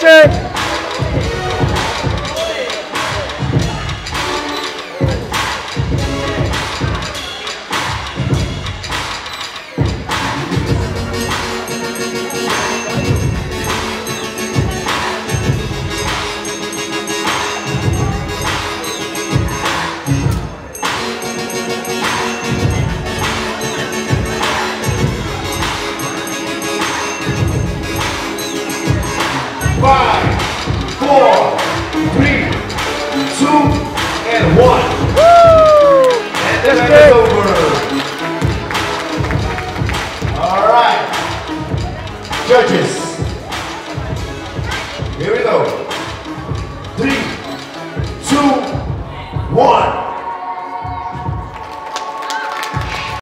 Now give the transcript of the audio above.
check. 5, 4, 3, 2, and 1. Woo! And the match is over. All right. Judges.